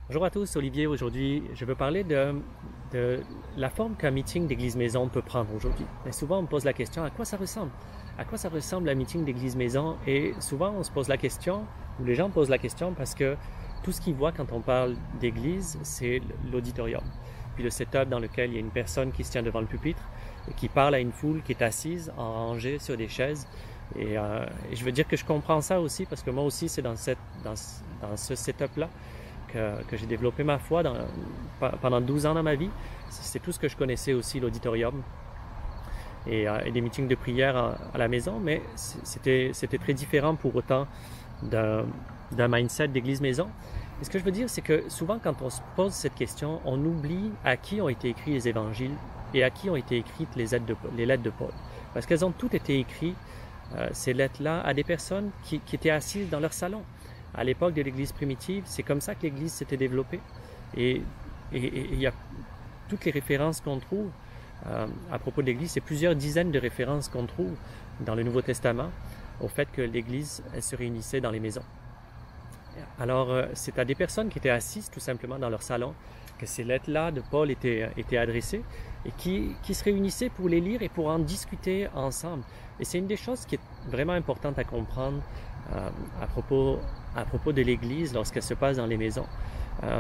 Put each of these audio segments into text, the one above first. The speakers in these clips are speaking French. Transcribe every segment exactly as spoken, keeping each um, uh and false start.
Bonjour à tous, Olivier. Aujourd'hui, je veux parler de, de la forme qu'un meeting d'église-maison peut prendre aujourd'hui. Et souvent, on me pose la question, à quoi ça ressemble? À quoi ça ressemble un meeting d'église-maison? Et souvent, on se pose la question, ou les gens posent la question parce que tout ce qu'ils voient quand on parle d'église, c'est l'auditorium. Puis le setup dans lequel il y a une personne qui se tient devant le pupitre et qui parle à une foule qui est assise en rangée sur des chaises. Et, euh, et je veux dire que je comprends ça aussi parce que moi aussi, c'est dans, cette, dans, dans ce setup-là que, que j'ai développé ma foi dans, pendant douze ans dans ma vie. C'est tout ce que je connaissais aussi, l'auditorium et, euh, et des meetings de prière à, à la maison, mais c'était très différent pour autant d'un mindset d'église-maison. Et ce que je veux dire, c'est que souvent quand on se pose cette question, on oublie à qui ont été écrits les évangiles et à qui ont été écrites les lettres de, les lettres de Paul. Parce qu'elles ont toutes été écrites, euh, ces lettres-là, à des personnes qui, qui étaient assises dans leur salon. À l'époque de l'Église primitive, c'est comme ça que l'Église s'était développée. Et il y a toutes les références qu'on trouve euh, à propos de l'Église, c'est plusieurs dizaines de références qu'on trouve dans le Nouveau Testament au fait que l'Église se réunissait dans les maisons. Alors, euh, c'est à des personnes qui étaient assises tout simplement dans leur salon que ces lettres-là de Paul étaient, étaient adressées et qui, qui se réunissaient pour les lire et pour en discuter ensemble. Et c'est une des choses qui est vraiment importante à comprendre euh, à propos, à propos de l'Église lorsqu'elle se passe dans les maisons. Euh,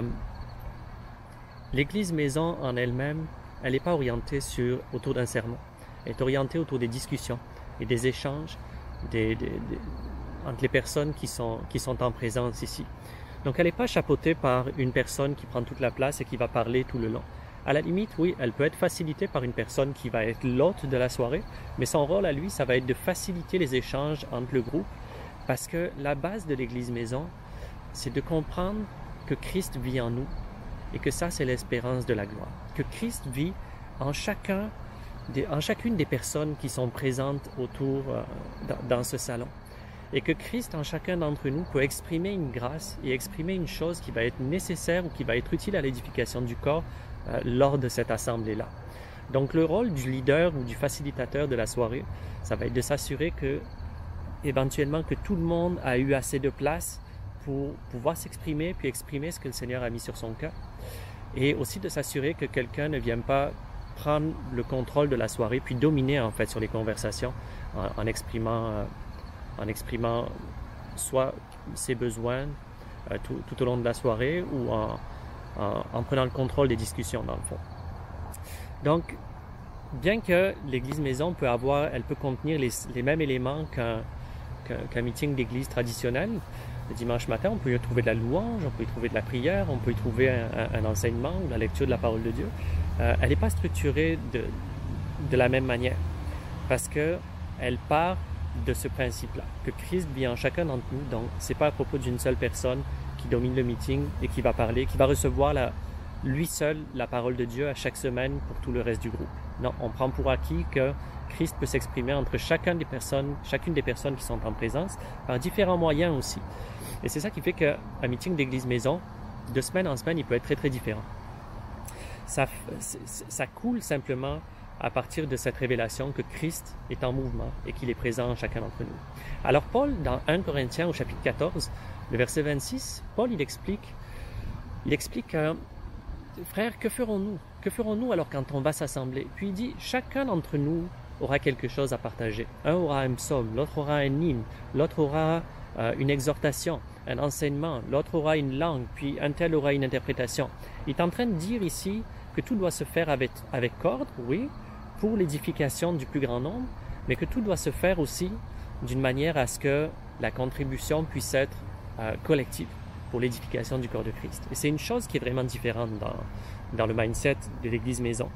L'Église maison en elle-même, elle n'est pas orientée sur, autour d'un sermon. Elle est orientée autour des discussions et des échanges des, des, des, entre les personnes qui sont, qui sont en présence ici. Donc elle n'est pas chapeautée par une personne qui prend toute la place et qui va parler tout le long. À la limite, oui, elle peut être facilitée par une personne qui va être l'hôte de la soirée, mais son rôle à lui, ça va être de faciliter les échanges entre le groupe, parce que la base de l'Église maison, c'est de comprendre que Christ vit en nous et que ça, c'est l'espérance de la gloire. Que Christ vit en chacun, des, en chacune des personnes qui sont présentes autour euh, dans, dans ce salon. Et que Christ, en chacun d'entre nous, peut exprimer une grâce et exprimer une chose qui va être nécessaire ou qui va être utile à l'édification du corps euh, lors de cette assemblée-là. Donc le rôle du leader ou du facilitateur de la soirée, ça va être de s'assurer que, éventuellement, que tout le monde a eu assez de place pour pouvoir s'exprimer, puis exprimer ce que le Seigneur a mis sur son cœur. Et aussi de s'assurer que quelqu'un ne vienne pas prendre le contrôle de la soirée, puis dominer en fait sur les conversations en, en exprimant... Euh, en exprimant soit ses besoins euh, tout, tout au long de la soirée ou en, en, en prenant le contrôle des discussions dans le fond. Donc, bien que l'église maison peut avoir, elle peut contenir les, les mêmes éléments qu'un qu'un, qu'un meeting d'église traditionnel, le dimanche matin, on peut y trouver de la louange, on peut y trouver de la prière, on peut y trouver un, un, un enseignement ou la lecture de la parole de Dieu. Euh, elle n'est pas structurée de, de la même manière parce qu'elle part de ce principe-là, que Christ vit en chacun d'entre nous. Donc, c'est pas à propos d'une seule personne qui domine le meeting et qui va parler, qui va recevoir la, lui seul la parole de Dieu à chaque semaine pour tout le reste du groupe. Non, on prend pour acquis que Christ peut s'exprimer entre chacun des personnes, chacune des personnes qui sont en présence par différents moyens aussi. Et c'est ça qui fait qu'un meeting d'église maison, de semaine en semaine, il peut être très très différent. Ça, ça coule simplement à partir de cette révélation que Christ est en mouvement et qu'il est présent en chacun d'entre nous. Alors Paul, dans un Corinthiens au chapitre quatorze, le verset vingt-six, Paul il explique, il explique, euh, frères, que ferons-nous? Que ferons-nous alors quand on va s'assembler? Puis il dit, chacun d'entre nous aura quelque chose à partager. Un aura un psaume, l'autre aura un hymne, l'autre aura euh, une exhortation, un enseignement, l'autre aura une langue, puis un tel aura une interprétation. Il est en train de dire ici que tout doit se faire avec, avec ordre, oui, pour l'édification du plus grand nombre, mais que tout doit se faire aussi d'une manière à ce que la contribution puisse être euh, collective pour l'édification du corps de Christ. Et c'est une chose qui est vraiment différente dans, dans le mindset de l'Église maison.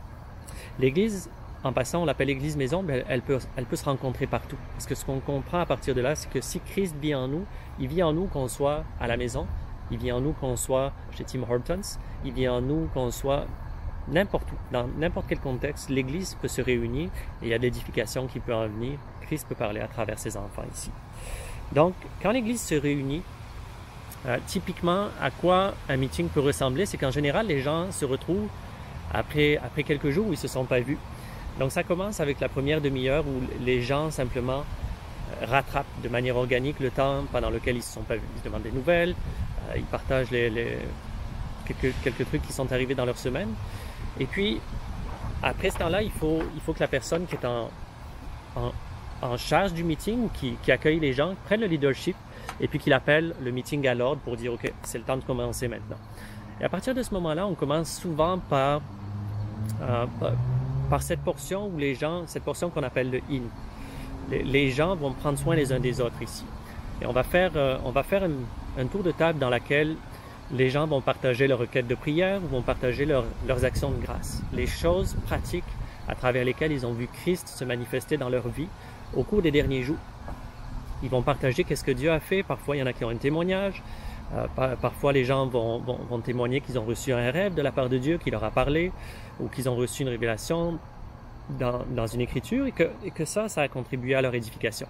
L'Église, en passant, on l'appelle l'Église maison, mais elle peut, elle peut se rencontrer partout. Parce que ce qu'on comprend à partir de là, c'est que si Christ vit en nous, il vit en nous qu'on soit à la maison, il vit en nous qu'on soit chez Tim Hortons, il vit en nous qu'on soit n'importe où, dans n'importe quel contexte, l'Église peut se réunir et il y a de l'édification qui peut en venir. Christ peut parler à travers ses enfants ici. Donc, quand l'Église se réunit, euh, typiquement, à quoi un meeting peut ressembler, c'est qu'en général, les gens se retrouvent après, après quelques jours où ils ne se sont pas vus. Donc, ça commence avec la première demi-heure où les gens simplement rattrapent de manière organique le temps pendant lequel ils ne se sont pas vus. Ils se demandent des nouvelles, euh, ils partagent les, les, quelques, quelques trucs qui sont arrivés dans leur semaine. Et puis, après ce temps-là, il faut, il faut que la personne qui est en, en, en charge du meeting, qui, qui accueille les gens, prenne le leadership et puis qu'il appelle le meeting à l'ordre pour dire « Ok, c'est le temps de commencer maintenant ». Et à partir de ce moment-là, on commence souvent par, euh, par, par cette portion où les gens, cette portion qu'on appelle le « in ». Les, les gens vont prendre soin les uns des autres ici. Et on va faire, euh, on va faire une, un tour de table dans laquelle les gens vont partager leurs requêtes de prière, vont partager leur, leurs actions de grâce, les choses pratiques à travers lesquelles ils ont vu Christ se manifester dans leur vie au cours des derniers jours. Ils vont partager qu'est-ce que Dieu a fait. Parfois, il y en a qui ont un témoignage. Euh, par, parfois, les gens vont, vont, vont témoigner qu'ils ont reçu un rêve de la part de Dieu qui leur a parlé ou qu'ils ont reçu une révélation dans, dans une écriture et que, et que ça, ça a contribué à leur édification.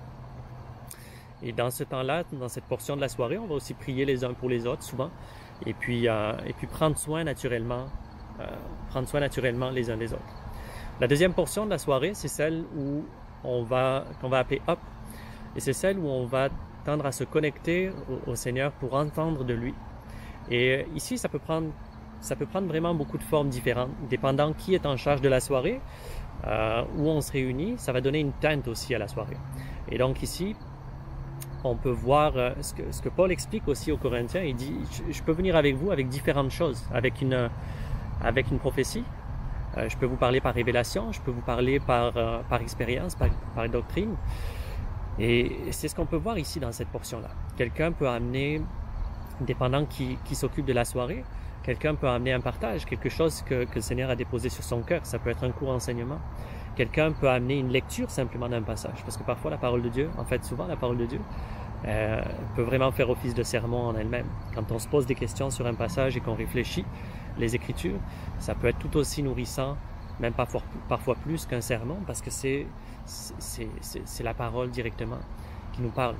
Et dans ce temps-là, dans cette portion de la soirée, on va aussi prier les uns pour les autres souvent et puis, euh, et puis prendre soin naturellement, euh, prendre soin naturellement les uns des autres. La deuxième portion de la soirée, c'est celle où on va, qu'on va appeler Up. Et c'est celle où on va tendre à se connecter au, au Seigneur pour entendre de lui. Et ici, ça peut prendre, ça peut prendre vraiment beaucoup de formes différentes, dépendant qui est en charge de la soirée, euh, où on se réunit. Ça va donner une teinte aussi à la soirée. Et donc ici, on peut voir euh, ce, que, ce que Paul explique aussi aux Corinthiens. Il dit, je, je peux venir avec vous avec différentes choses, avec une, avec une prophétie. Euh, je peux vous parler par révélation, je peux vous parler par, euh, par expérience, par, par doctrine. Et c'est ce qu'on peut voir ici dans cette portion-là. Quelqu'un peut amener, dépendant qui, qui s'occupe de la soirée, quelqu'un peut amener un partage, quelque chose que, que le Seigneur a déposé sur son cœur. Ça peut être un court enseignement. Quelqu'un peut amener une lecture simplement d'un passage. Parce que parfois la parole de Dieu, en fait souvent la parole de Dieu, euh, peut vraiment faire office de sermon en elle-même. Quand on se pose des questions sur un passage et qu'on réfléchit les Écritures, ça peut être tout aussi nourrissant, même parfois, parfois plus qu'un sermon, parce que c'est c'est la parole directement qui nous parle.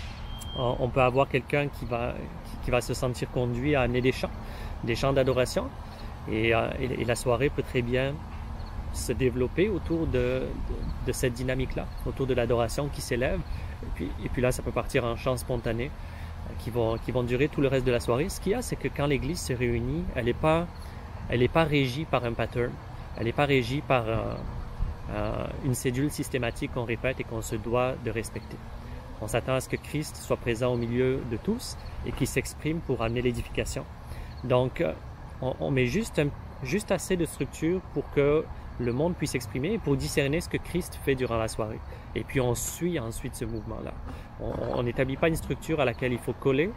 On peut avoir quelqu'un qui va, qui va se sentir conduit à amener des chants, des chants d'adoration, et, et, et la soirée peut très bien se développer autour de, de, de cette dynamique-là, autour de l'adoration qui s'élève, et puis, et puis là ça peut partir en chants spontanés qui vont, qui vont durer tout le reste de la soirée. Ce qu'il y a, c'est que quand l'Église se réunit, elle n'est pas, elle n'est pas régie par un pattern, elle n'est pas régie par euh, euh, une cédule systématique qu'on répète et qu'on se doit de respecter. On s'attend à ce que Christ soit présent au milieu de tous et qu'il s'exprime pour amener l'édification. Donc, on, on met juste, un, juste assez de structure pour que le monde puisse s'exprimer et pour discerner ce que Christ fait durant la soirée. Et puis, on suit ensuite ce mouvement-là. On n'établit pas une structure à laquelle il faut coller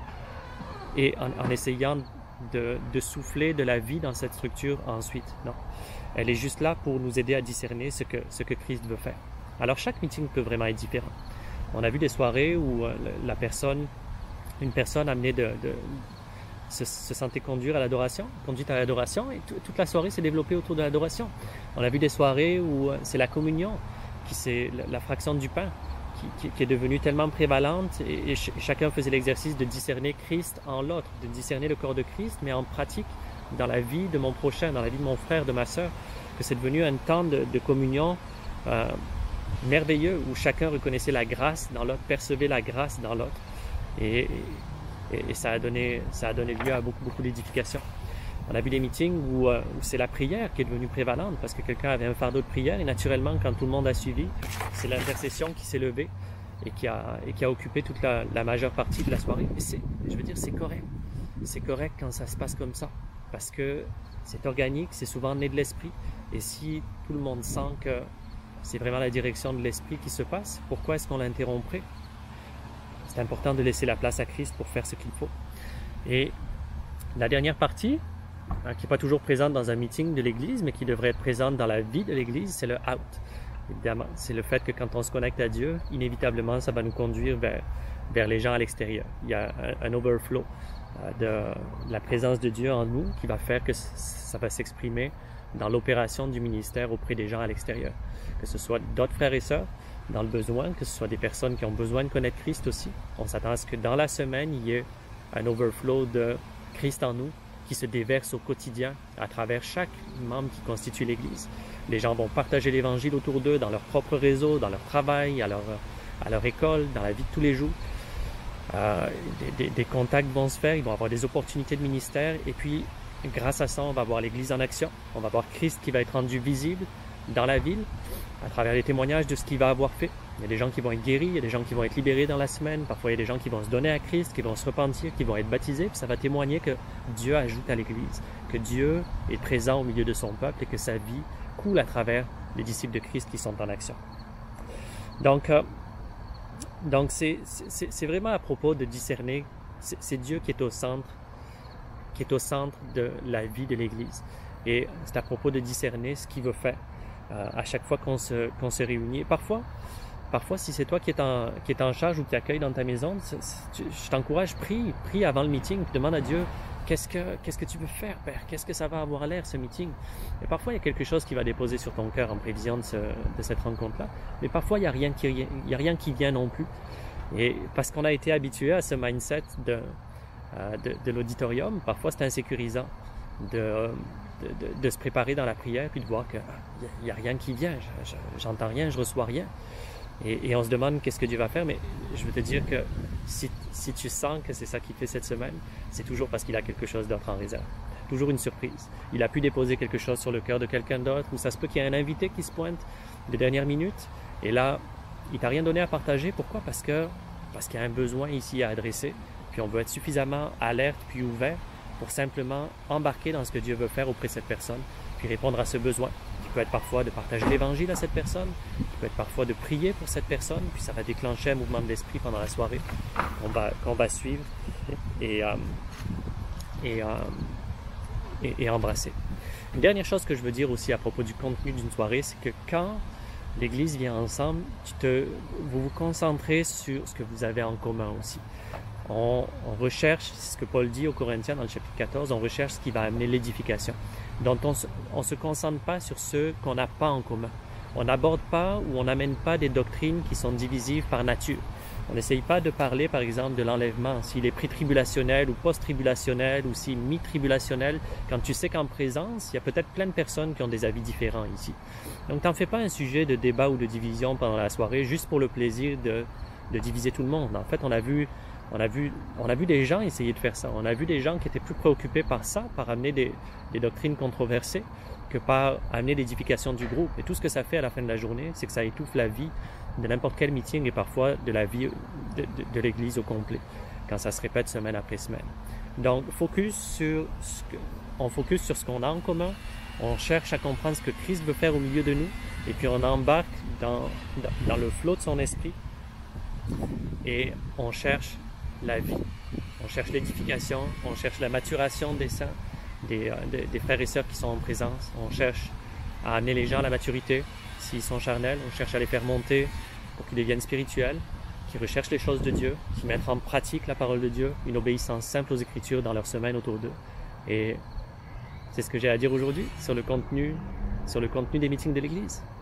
et en, en essayant de, de souffler de la vie dans cette structure ensuite. Non. Elle est juste là pour nous aider à discerner ce que, ce que Christ veut faire. Alors, chaque meeting peut vraiment être différent. On a vu des soirées où la personne, une personne amenée de, de se, se sentait conduire à l'adoration, conduite à l'adoration, et toute la soirée s'est développée autour de l'adoration. On a vu des soirées où c'est la communion, qui c'est la, la fraction du pain, qui, qui, qui est devenue tellement prévalente, et, et ch chacun faisait l'exercice de discerner Christ en l'autre, de discerner le corps de Christ, mais en pratique, dans la vie de mon prochain, dans la vie de mon frère, de ma sœur, que c'est devenu un temps de, de communion euh, merveilleux où chacun reconnaissait la grâce dans l'autre, percevait la grâce dans l'autre, et, et, et ça a donné, ça a donné lieu à beaucoup, beaucoup d'édification. On a vu des meetings où, euh, où c'est la prière qui est devenue prévalente parce que quelqu'un avait un fardeau de prière et naturellement, quand tout le monde a suivi, c'est l'intercession qui s'est levée et qui a, et qui a occupé toute la, la majeure partie de la soirée. Et c'est, je veux dire, c'est correct. C'est correct quand ça se passe comme ça parce que c'est organique, c'est souvent né de l'esprit. Et si tout le monde sent que c'est vraiment la direction de l'esprit qui se passe, pourquoi est-ce qu'on l'interromprait? C'est important de laisser la place à Christ pour faire ce qu'il faut. Et la dernière partie, hein, qui n'est pas toujours présente dans un meeting de l'Église, mais qui devrait être présente dans la vie de l'Église, c'est le out. Évidemment, c'est le fait que quand on se connecte à Dieu, inévitablement, ça va nous conduire vers, vers les gens à l'extérieur. Il y a un, un overflow euh, de, de la présence de Dieu en nous qui va faire que ça va s'exprimer dans l'opération du ministère auprès des gens à l'extérieur. Que ce soit d'autres frères et sœurs dans le besoin, que ce soit des personnes qui ont besoin de connaître Christ aussi. On s'attend à ce que dans la semaine, il y ait un overflow de Christ en nous qui se déverse au quotidien à travers chaque membre qui constitue l'Église. Les gens vont partager l'Évangile autour d'eux dans leur propre réseau, dans leur travail, à leur, à leur école, dans la vie de tous les jours. Euh, des, des, des contacts vont se faire, ils vont avoir des opportunités de ministère et puis grâce à ça, on va voir l'Église en action. On va voir Christ qui va être rendu visible dans la ville à travers les témoignages de ce qu'il va avoir fait. Il y a des gens qui vont être guéris, il y a des gens qui vont être libérés dans la semaine. Parfois, il y a des gens qui vont se donner à Christ, qui vont se repentir, qui vont être baptisés. Puis ça va témoigner que Dieu ajoute à l'Église, que Dieu est présent au milieu de son peuple et que sa vie coule à travers les disciples de Christ qui sont en action. Donc, euh, donc c'est, c'est, c'est vraiment à propos de discerner. C'est, c'est Dieu qui est au centre, qui est au centre de la vie de l'Église. Et c'est à propos de discerner ce qu'il veut faire euh, à chaque fois qu'on se, qu'on se réunit. Et parfois, parfois, si c'est toi qui es en, qui est en charge ou qui accueille dans ta maison, c'est, c'est, je t'encourage, prie, prie avant le meeting, puis demande à Dieu, qu'est-ce que, qu'est-ce que tu veux faire, Père? Qu'est-ce que ça va avoir l'air, ce meeting? Et parfois, il y a quelque chose qui va déposer sur ton cœur en prévision de, ce, de cette rencontre-là. Mais parfois, il n'y a rien qui, il y a rien qui vient non plus. Et parce qu'on a été habitué à ce mindset de, euh, de, de l'auditorium, parfois c'est insécurisant de, de, de, de se préparer dans la prière puis de voir qu'il n'y a, a rien qui vient, je, je, j'entends rien, je reçois rien. Et, et on se demande qu'est-ce que Dieu va faire, mais je veux te dire que si, si tu sens que c'est ça qu'il fait cette semaine, c'est toujours parce qu'il a quelque chose d'autre en réserve. Toujours une surprise. Il a pu déposer quelque chose sur le cœur de quelqu'un d'autre, ou ça se peut qu'il y ait un invité qui se pointe de dernière minute, et là, il t'a rien donné à partager. Pourquoi? Parce que parce qu'il y a un besoin ici à adresser, puis on veut être suffisamment alerte puis ouvert pour simplement embarquer dans ce que Dieu veut faire auprès de cette personne, puis répondre à ce besoin, qui peut être parfois de partager l'Évangile à cette personne, qui peut être parfois de prier pour cette personne, puis ça va déclencher un mouvement de l'esprit pendant la soirée qu'on va, qu'on va suivre et, euh, et, euh, et, et embrasser. Une dernière chose que je veux dire aussi à propos du contenu d'une soirée, c'est que quand l'Église vient ensemble, tu te, vous vous concentrez sur ce que vous avez en commun aussi. On, on recherche, c'est ce que Paul dit aux Corinthiens dans le chapitre quatorze, on recherche ce qui va amener l'édification. Donc on ne se concentre pas sur ce qu'on n'a pas en commun. On n'aborde pas ou on n'amène pas des doctrines qui sont divisives par nature. On n'essaye pas de parler, par exemple, de l'enlèvement, s'il est pré-tribulationnel ou post-tribulationnel ou s'il est mi-tribulationnel, quand tu sais qu'en présence, il y a peut-être plein de personnes qui ont des avis différents ici. Donc, t'en fais pas un sujet de débat ou de division pendant la soirée, juste pour le plaisir de, de diviser tout le monde. En fait, on a vu, on a vu, on a vu des gens essayer de faire ça. On a vu des gens qui étaient plus préoccupés par ça, par amener des, des doctrines controversées, que par amener l'édification du groupe. Et tout ce que ça fait à la fin de la journée, c'est que ça étouffe la vie de n'importe quel meeting et parfois de la vie de, de, de l'Église au complet, quand ça se répète semaine après semaine. Donc, focus sur ce que, on focus sur ce qu'on a en commun, on cherche à comprendre ce que Christ veut faire au milieu de nous, et puis on embarque dans, dans, dans le flot de son esprit, et on cherche la vie. On cherche l'édification, on cherche la maturation des saints, des, des, des frères et sœurs qui sont en présence, on cherche à amener les gens à la maturité. S'ils sont charnels, on cherche à les faire monter pour qu'ils deviennent spirituels, qui recherchent les choses de Dieu, qui mettent en pratique la parole de Dieu, une obéissance simple aux Écritures dans leur semaine autour d'eux. Et c'est ce que j'ai à dire aujourd'hui sur le contenu, sur le contenu des meetings de l'Église.